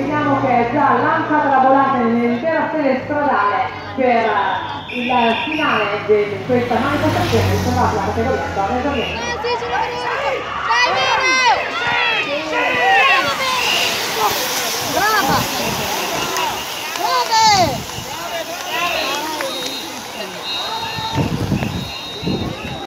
vediamo che è già lanciata la volata nell'intera sede stradale per il finale di questa manifestazione riservata alla categoria donne.